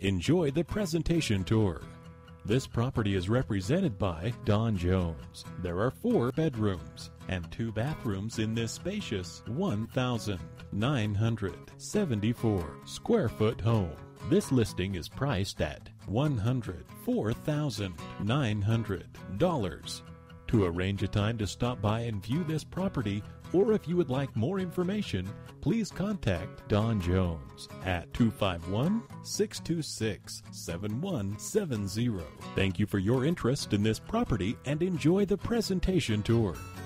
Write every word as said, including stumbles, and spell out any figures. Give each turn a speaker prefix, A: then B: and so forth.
A: Enjoy the presentation tour. This property is represented by Don Jones. There are four bedrooms and two bathrooms in this spacious one thousand nine hundred seventy-four square foot home. This listing is priced at one hundred four thousand nine hundred dollars. To arrange a time to stop by and view this property, or if you would like more information, please contact Don Jones at two five one, six two six, seven one seven zero. Thank you for your interest in this property and enjoy the presentation tour.